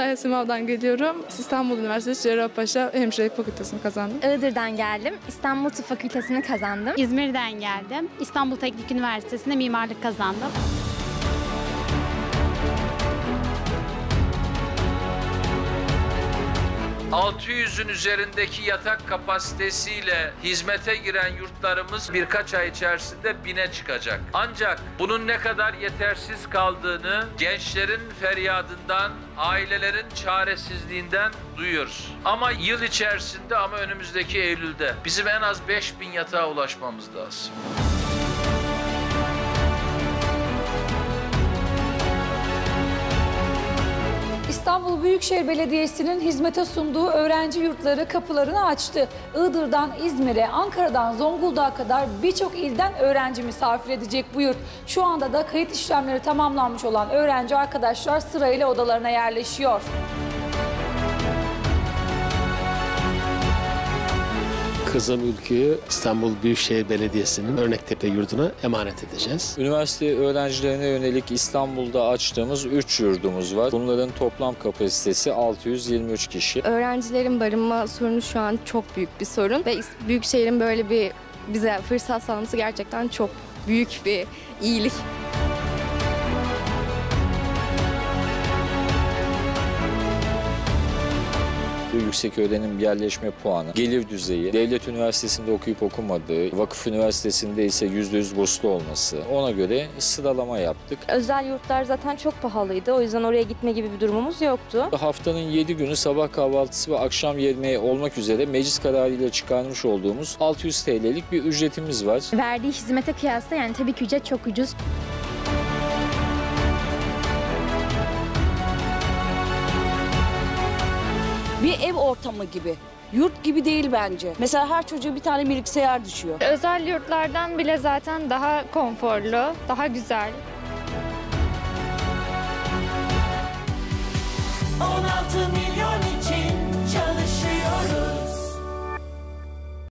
Kütahya Simav'dan geliyorum. İstanbul Üniversitesi Cerrahpaşa Hemşirelik Fakültesini kazandım. Iğdır'dan geldim. İstanbul Tıp Fakültesini kazandım. İzmir'den geldim. İstanbul Teknik Üniversitesi'nde mimarlık kazandım. ...600'ün üzerindeki yatak kapasitesiyle hizmete giren yurtlarımız birkaç ay içerisinde 1000'e çıkacak. Ancak bunun ne kadar yetersiz kaldığını gençlerin feryadından, ailelerin çaresizliğinden duyuyoruz. Ama yıl içerisinde, ama önümüzdeki Eylül'de bizim en az 5000 yatağa ulaşmamız lazım. İstanbul Büyükşehir Belediyesi'nin hizmete sunduğu öğrenci yurtları kapılarını açtı. Iğdır'dan İzmir'e, Ankara'dan Zonguldak'a kadar birçok ilden öğrenci misafir edecek bu yurt. Şu anda da kayıt işlemleri tamamlanmış olan öğrenci arkadaşlar sırayla odalarına yerleşiyor. Kızım Ülkü'yü İstanbul Büyükşehir Belediyesi'nin Örnektepe yurduna emanet edeceğiz. Üniversite öğrencilerine yönelik İstanbul'da açtığımız 3 yurdumuz var. Bunların toplam kapasitesi 623 kişi. Öğrencilerin barınma sorunu şu an çok büyük bir sorun ve Büyükşehir'in böyle bir bize fırsat sağlaması gerçekten çok büyük bir iyilik. Yüksek öğrenim yerleşme puanı, gelir düzeyi, devlet üniversitesinde okuyup okumadığı, vakıf üniversitesinde ise %100 burslu olması, ona göre sıralama yaptık. Özel yurtlar zaten çok pahalıydı, o yüzden oraya gitme gibi bir durumumuz yoktu. Haftanın 7 günü sabah kahvaltısı ve akşam yemeği olmak üzere meclis kararıyla çıkarmış olduğumuz 600 TL'lik bir ücretimiz var. Verdiği hizmete kıyasla yani tabii ki ücret çok ucuz. Bir ev ortamı gibi. Yurt gibi değil bence. Mesela her çocuğa bir tane bilgisayar düşüyor. Özel yurtlardan bile zaten daha konforlu, daha güzel. 16